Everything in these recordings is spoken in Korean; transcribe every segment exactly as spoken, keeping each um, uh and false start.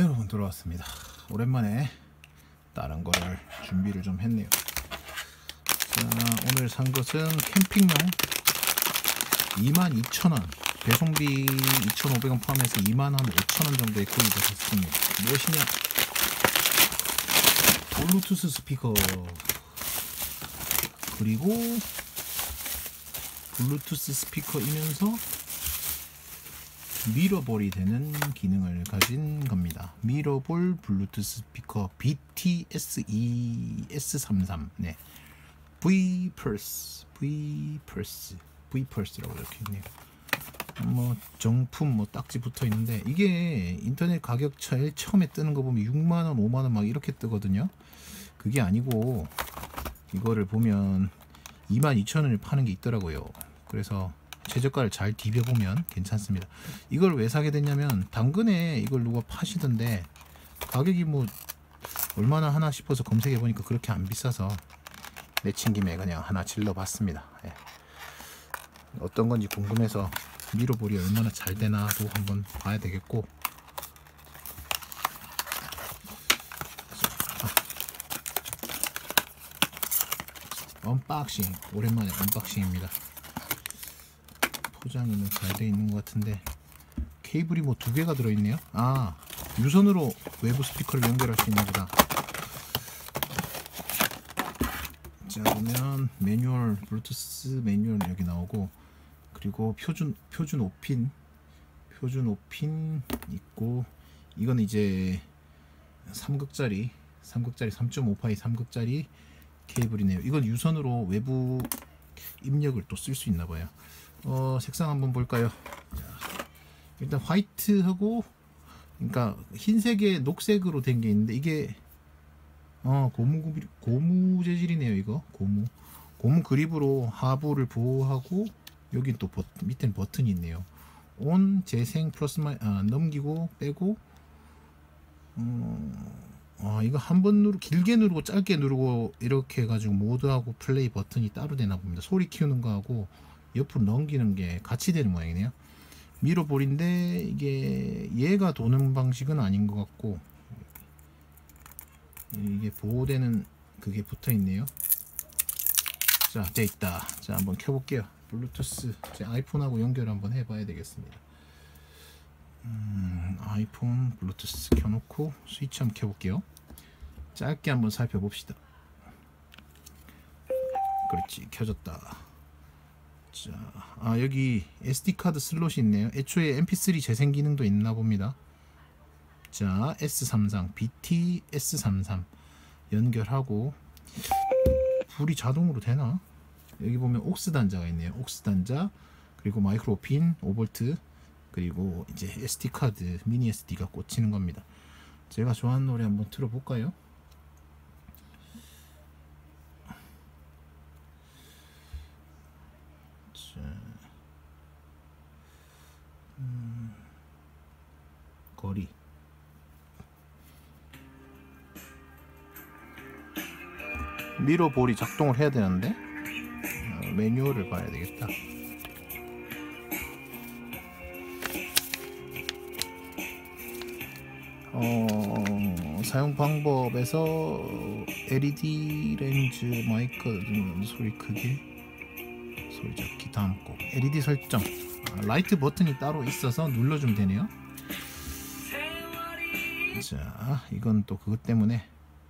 네, 여러분 돌아왔습니다. 오랜만에 다른 거를 준비를 좀 했네요. 자, 오늘 산 것은 캠핑용 이만 이천 원, 배송비 이천오백 원 포함해서 이만 오천 원 정도에 구입을 했습니다. 무엇이냐? 블루투스 스피커, 그리고 블루투스 스피커이면서 미러볼이 되는 기능을 가진 겁니다. 미러볼 블루투스 스피커 비티에스이 에스 삼십삼. 네, Vpulse, Vpulse, Vpulse라고 이렇게 있네요. 뭐 정품 뭐 딱지 붙어 있는데, 이게 인터넷 가격 제일 처음에 뜨는 거 보면 육만 원, 오만 원 막 이렇게 뜨거든요. 그게 아니고 이거를 보면 이만 이천 원을 파는 게 있더라고요. 그래서 최저가를 잘 디벼보면 괜찮습니다. 이걸 왜 사게 됐냐면, 당근에 이걸 누가 파시던데 가격이 뭐 얼마나 하나 싶어서 검색해 보니까 그렇게 안 비싸서 내친 김에 그냥 하나 질러 봤습니다. 예. 어떤 건지 궁금해서 미러볼이 얼마나 잘 되나도 한번 봐야 되겠고, 아. 언박싱, 오랜만에 언박싱입니다. 포장이 뭐 잘 돼 있는 것 같은데 케이블이 뭐 두 개가 들어있네요. 아, 유선으로 외부 스피커를 연결할 수 있나 보다. 자, 보면 매뉴얼, 블루투스 매뉴얼 여기 나오고, 그리고 표준 표준 오 핀 표준 오 핀 있고, 이건 이제 삼극짜리 삼극짜리 삼 점 오 파이 삼극짜리 케이블이네요. 이건 유선으로 외부 입력을 또 쓸 수 있나 봐요. 어, 색상 한번 볼까요? 자, 일단 화이트하고, 그러니까 흰색에 녹색으로 된 게 있는데, 이게 어 고무 고무 재질이네요. 이거 고무 고무 그립으로 하부를 보호하고, 여긴 또 버튼, 밑에는 버튼이 있네요. 온, 재생, 플러스 마이, 아, 넘기고 빼고. 어, 아, 이거 한 번 누르 길게 누르고 짧게 누르고 이렇게 해가지고 모드하고 플레이 버튼이 따로 되나 봅니다. 소리 키우는 거하고 옆으로 넘기는 게 같이 되는 모양이네요. 미러볼인데 이게 얘가 도는 방식은 아닌 것 같고, 이게 보호되는 그게 붙어 있네요. 자, 돼 있다. 자, 한번 켜볼게요. 블루투스 제 아이폰하고 연결 한번 해봐야 되겠습니다. 음, 아이폰 블루투스 켜놓고 스위치 한번 켜볼게요. 짧게 한번 살펴봅시다. 그렇지, 켜졌다. 자, 아, 여기 에스디카드 슬롯이 있네요. 애초에 엠피쓰리 재생 기능도 있나 봅니다. 자, 에스 삼십삼, 비티 에스 삼십삼 연결하고, 불이 자동으로 되나? 여기 보면 옥스 단자가 있네요. 옥스 단자, 그리고 마이크로 핀 오 볼트, 그리고 이제 에스디카드 미니 에스디가 꽂히는 겁니다. 제가 좋아하는 노래 한번 틀어볼까요? 자, 음, 거리. 미러볼이 작동을 해야 되는데, 어, 매뉴얼을 봐야 되겠다. 어, 사용 방법에서 엘이디 렌즈, 마이크 소리 크기, 소리 잡기, 다음 거 엘이디 설정, 아, 라이트 버튼이 따로 있어서 눌러주면 되네요. 자, 이건 또 그것 때문에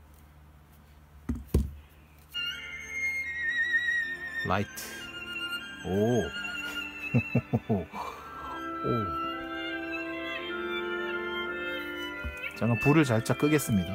라이트, 오, 오. 잠깐 불을 살짝 끄겠습니다.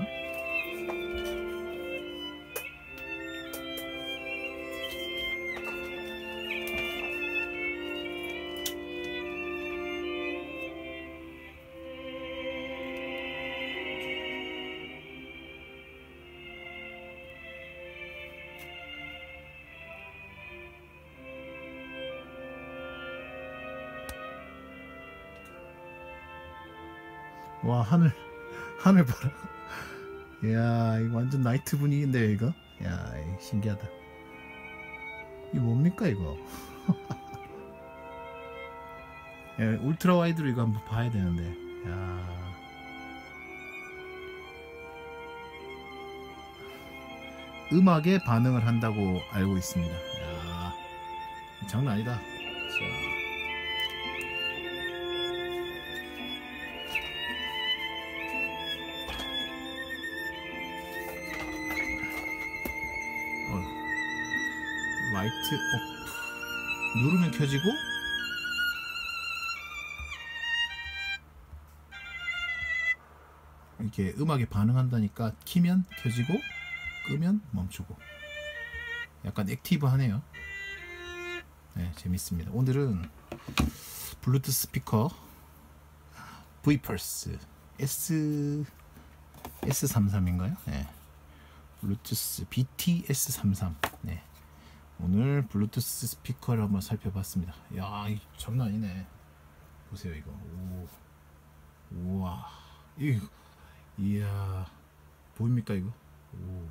와, 하늘 하늘 봐라. 이야, 이거 완전 나이트 분위기인데요 이거. 야, 신기하다. 이거 뭡니까 이거? 예, 울트라 와이드로 이거 한번 봐야 되는데. 야, 음악에 반응을 한다고 알고 있습니다. 야, 장난 아니다. 자, 어, 라이트 오프 누르면 켜지고 이렇게 음악에 반응한다니까 키면 켜지고 끄면 멈추고 약간 액티브하네요. 네, 재밌습니다. 오늘은 블루투스 스피커 브이펄스 S 에스 삼십삼인가요? 네. 블루투스 비티 에스 삼십삼. 네. 오늘 블루투스 스피커를 한번 살펴봤습니다. 야, 이 장난 아니네. 보세요 이거. 오, 우와, 이, 이야, 보입니까 이거? 오,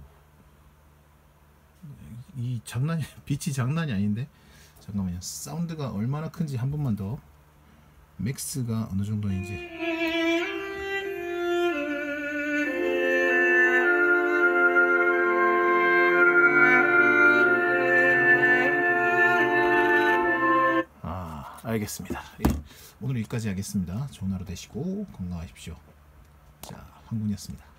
이 장난이 빛이 장난이 아닌데. 잠깐만요. 사운드가 얼마나 큰지 한 번만 더. 맥스가 어느 정도인지. 아, 알겠습니다. 예, 오늘 여기까지 하겠습니다. 좋은 하루 되시고 건강하십시오. 자, 황군이었습니다.